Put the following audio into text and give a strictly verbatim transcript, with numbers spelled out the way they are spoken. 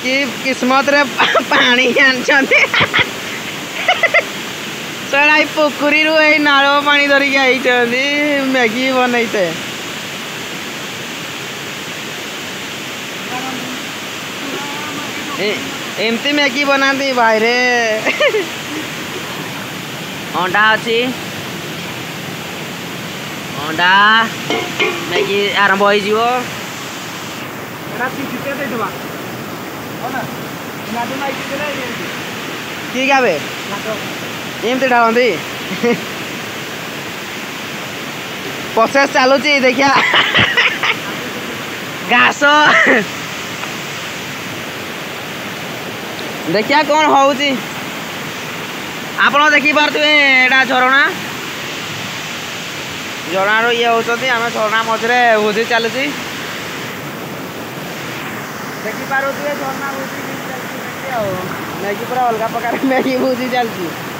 कि किस्मत रे पानी आनछन्ते सड़ा पोखरी रु ए नाल पानी धरिक आई मैगी बनईते एमती मैगी बनाती भाई रे अंडा अच्छी अंडा मैगी आरंभ हो ठीक है एमती ढालती प्रोसेस चलुची देखिया घास देखिया कौन होउची आपण देखी पारे एटा झरणा झरणार ये होती आम झरणा मझे भोजी चलुची देखी पारे झरना भोजी मैगी पूरा अलग प्रकार मैगी भोजी चलती।